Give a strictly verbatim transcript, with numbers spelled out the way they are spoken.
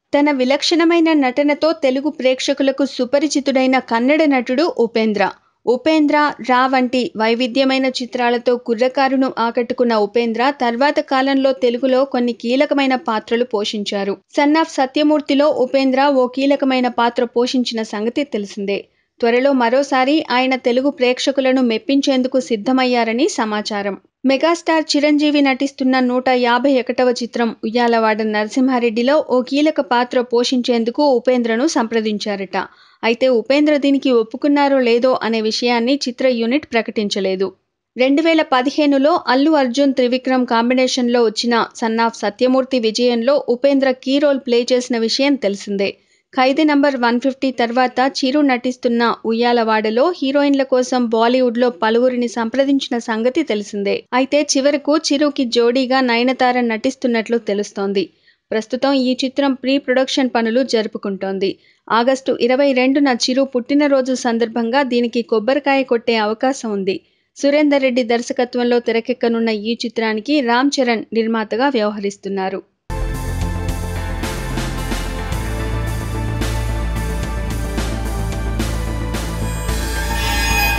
తన విలక్షణమైన నటనతో తెలుగు ప్రేక్షకులకు సుపరిచితుడైన కన్నడ నటుడు ఉపేంద్ర. ఉపేంద్ర, రా వంటి వైవిధ్యమైన చిత్రాలతో కుర్రకారును ఆకట్టుకున్న ఉపేంద్ర తర్వాత కాలంలో తెలుగులో కొన్ని కీలకమైన పాత్రలు పోషించారు. సన్ ఆఫ్ సత్యమూర్తిలో ఉపేంద్ర ఓ కీలకమైన పాత్ర పోషించిన సంగతి తెలిసిందే. త్వరలో మరోసారి ఆయన తెలుగు ప్రేక్షకులను మెప్పించేందుకు సిద్ధమయ్యారని సమాచారం. మెగాస్టార్ చిరంజీవి నటిస్తున్న నూట యాభై ఒకటవ చిత్రం ఉయ్యాలవాడ నరసింహారెడ్డిలో ఓ కీలక పాత్ర పోషించేందుకు ఉపేంద్రను సంప్రదించారట. అయితే ఉపేంద్ర దీనికి ఒప్పుకున్నారో లేదో అనే విషయాన్ని చిత్ర యూనిట్ ప్రకటించలేదు. రెండు వేల పదిహేనులో అల్లు అర్జున్ త్రివిక్రమ్ కాంబినేషన్లో వచ్చిన సన్ ఆఫ్ సత్యమూర్తి విజయంలో ఉపేంద్ర కీ రోల్ ప్లే చేసిన విషయం తెలిసిందే. ఖైదీ నంబర్ వన్ ఫిఫ్టీ తర్వాత చిరు నటిస్తున్న ఉయ్యాలవాడలో హీరోయిన్ల కోసం బాలీవుడ్లో పలువురిని సంప్రదించిన సంగతి తెలిసిందే. అయితే చివరకు చిరుకి జోడీగా నయనతార నటిస్తున్నట్లు తెలుస్తోంది. ప్రస్తుతం ఈ చిత్రం ప్రీ ప్రొడక్షన్ పనులు జరుపుకుంటోంది. ఆగస్టు ఇరవై రెండున చిరు పుట్టినరోజు సందర్భంగా దీనికి కొబ్బరికాయ కొట్టే అవకాశం ఉంది. సురేందర్ రెడ్డి దర్శకత్వంలో తెరకెక్కనున్న ఈ చిత్రానికి రామ్ చరణ్ నిర్మాతగా వ్యవహరిస్తున్నారు.